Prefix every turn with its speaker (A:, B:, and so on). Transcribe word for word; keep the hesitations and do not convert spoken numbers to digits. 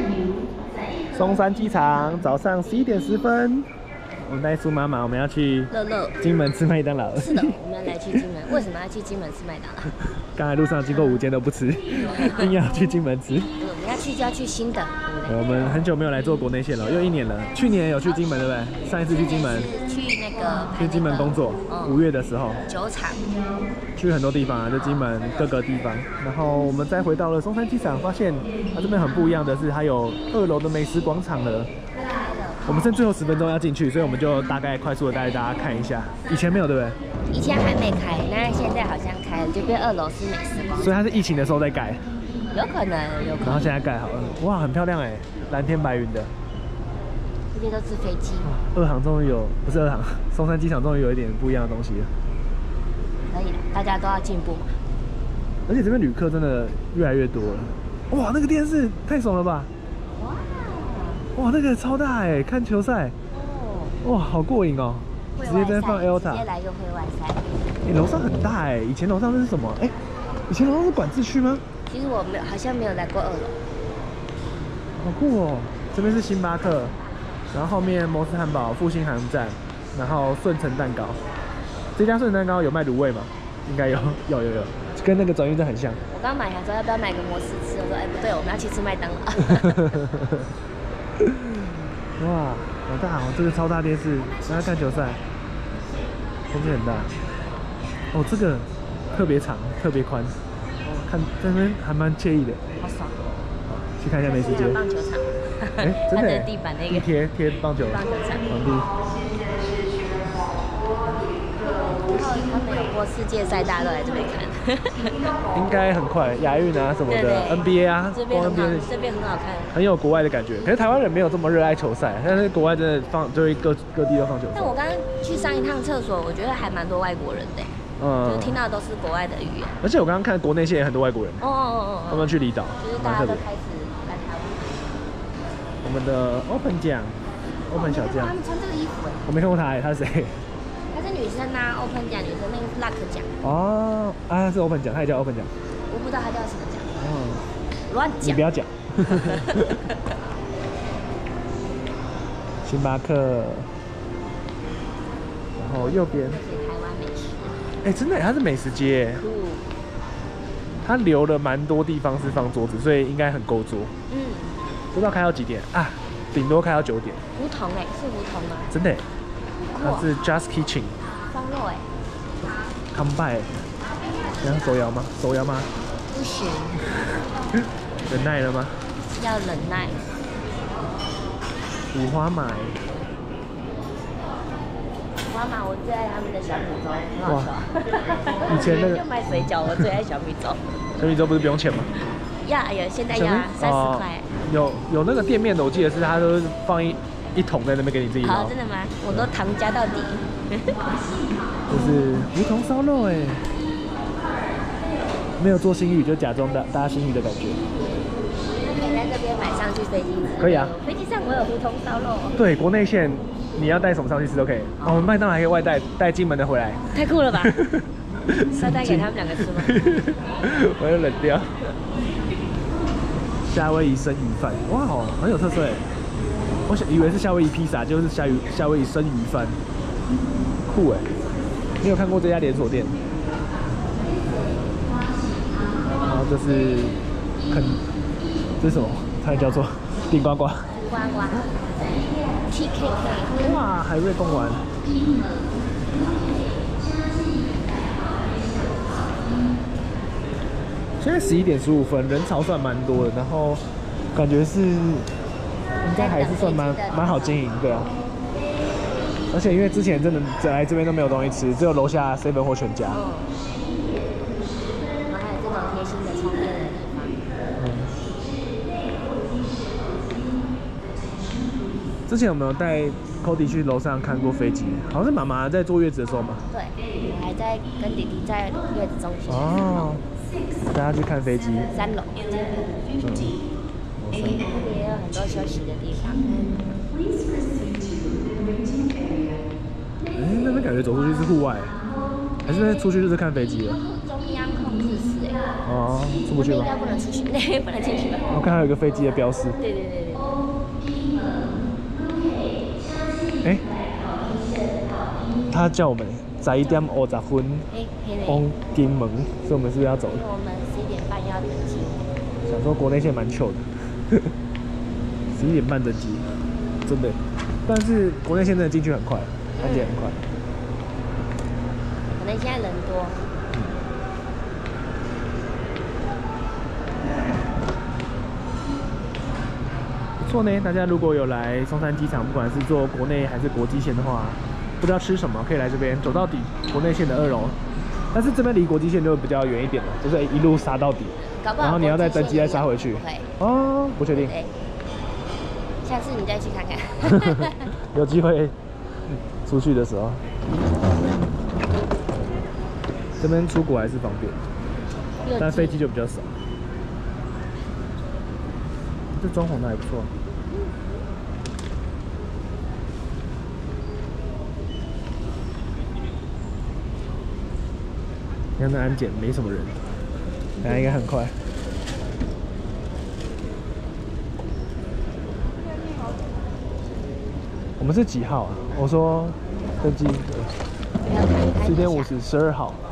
A: 松山机场早上十一点十分，我们带苏妈妈，我们要去
B: 乐乐
A: 金门吃麦当劳。
B: 是的，我们要来去金门。为什么要去金门吃麦当劳？
A: 刚才路上经过五间都不吃，硬要去金门吃。
B: 我们要去就要去新的，对不对？
A: 我们很久没有来做国内线了，又一年了。去年有去金门，对不对？上一次去金门，
B: 去那个
A: 去金门工作，五月的时候，
B: 酒厂，
A: 去很多地方啊，就金门各个地方。然后我们再回到了松山机场，发现它这边很不一样的是，它有二楼的美食广场了。我们剩最后十分钟要进去，所以我们就大概快速的带大家看一下。以前没有，对不对？
B: 以前还没开，那现在好像开了，就变二楼是美食广场。
A: 所以它是疫情的时候在盖。
B: 有可能，有可能。
A: 然后现在盖好了，哇，很漂亮哎，蓝天白云的。
B: 这些都是飞机。
A: 二航终于有，不是二航，松山机场终于有一点不一样的东西了。
B: 可以了，大家都要进步嘛。
A: 而且这边旅客真的越来越多了。哇，那个电视太爽了吧！哇，哇，那个超大哎，看球赛。哦。哇，好过瘾哦！直接在放 Elta。直
B: 接来个会外赛。
A: 哎，楼上很大哎，以前楼上那是什么？哎，以前楼上是管制区吗？
B: 其实我没有，好像没有来过二楼。
A: 好酷哦！这边是星巴克，然后后面摩斯汉堡、复兴航站，然后顺成蛋糕。这家顺成蛋糕有卖卤味吗？应该有，有有有，跟那个转运站很像。
B: 我刚买想说要不要买个摩斯吃，我说哎不对，我们要去吃麦当劳。
A: 哇，好大哦！这个超大电视，大家看球赛，空间很大。哦，这个特别长，特别宽。看这边还蛮惬意的，
B: 好爽。
A: 去看一下美食街。
B: 棒球场。
A: 哎，真的。
B: 地板那个。
A: 贴贴棒球。
B: 棒球场。
A: 场地。
B: 然后他们有播世界赛，大家都来这边看。
A: 应该很快，亚运啊什么的 ，N B A 啊，
B: 这边很好，这边很好看，
A: 很有国外的感觉。可是台湾人没有这么热爱球赛，但是国外真的放，就是各各地都放球赛。
B: 但我刚刚去上一趟厕所，我觉得还蛮多外国人的。嗯，就是听到的都是国外的语言，
A: 而且我刚刚看国内线也很多外国人，哦哦哦哦，他们去离岛，
B: 就是大家都开始来台湾。
A: 我们的 Open 酱 ，Open 小酱，
B: 他们穿这个衣服哎，
A: 我没看过他哎，他是谁？
B: 他是女生啊 ，Open 酱，女生那个是 Luck 酱。
A: 哦，啊，是 Open 酱，他也叫 Open 酱。
B: 我不知道他叫什么酱。哦，乱讲。
A: 你不要讲。星巴克，然后右边。哎，真的，它是美食街，它留了蛮多地方是放桌子，所以应该很够桌。嗯，不知道开到几点啊？顶多开到九点。
B: 胡同哎，是胡同吗？
A: 真的，它是 Just Kitchen。
B: 烧肉哎。
A: Come by， 然后手摇吗？手摇吗？
B: 不行。
A: 忍耐了吗？
B: 要忍耐。
A: 五花马。
B: 妈妈，我最爱他们的小米粥，很好吃。
A: 以前那个
B: 就卖水饺，我最爱小米粥。
A: 小米粥不是不用钱吗？
B: 要有，现在要三十块。
A: 有有那个店面的，我记得是他都放一一桶在那边给你自己捞。
B: 好，真的吗？我都糖加到底。
A: 就是胡同烧肉哎，没有做新宇就假装大大家新宇的感觉。
B: 可以在这边买上去飞机吃。
A: 可以啊。
B: 飞机上我有胡同烧肉。对，
A: 国内线。你要带什么上去吃都可以。哦，我们麦当劳还可以外带带金门的回来。
B: 太酷了吧！外带给他们两个吃吗？
A: 我要冷掉。夏威夷生鱼饭，哇，很有特色哎！我想以为是夏威夷披萨，就是夏威夏威夷生鱼饭，酷哎！你有看过这家连锁店？然后这是肯，这是什么？它叫做顶呱呱。
B: 呱呱。T K K，
A: 哇，海瑞贡丸。现在十一点十五分，人潮算蛮多的，然后感觉是应该还是算蛮蛮好经营，对啊。而且因为之前真的来这边都没有东西吃，只有楼下 seven 或全家。
B: 嗯。然后还有这种贴心的充电的地方。嗯。
A: 之前有没有带 Cody 去楼上看过飞机？好像是妈妈在坐月子的时候嘛。
B: 对，我还在跟弟弟在月子中心。
A: 哦。大家去看飞机。
B: 三楼。嗯。那边也有很多休息的地方。
A: 哎，那边感觉走出去是户外，还是出去就是看飞机了？
B: 中央控制室哎。
A: 哦，出不去吗？
B: 应该不能出去，那边不能进去吧？
A: 我看到有个飞机的标识。
B: 对对对对。
A: 哎、欸，他叫我们十一点五十分往金门，所以我们是不是要走了？
B: 我们十一点半要登机。
A: 想说国内线蛮糗的，十一点半登机，真的。但是国内线真的进去很快，安检很快。
B: 可能现在人多。
A: 不错呢，大家如果有来松山机场，不管是坐国内还是国际线的话，不知道吃什么，可以来这边走到底，国内线的二楼。但是这边离国际线就比较远一点了，就是一路杀到底，然后你要再登机再杀回去。哦，不确定。
B: 下次你再去看看。
A: 有机会出去的时候，这边出国还是方便，但飞机就比较少。这装潢的还不错。你看那安检没什么人，大家应该很快。我们是几号啊？我说登机十点五十，十二号。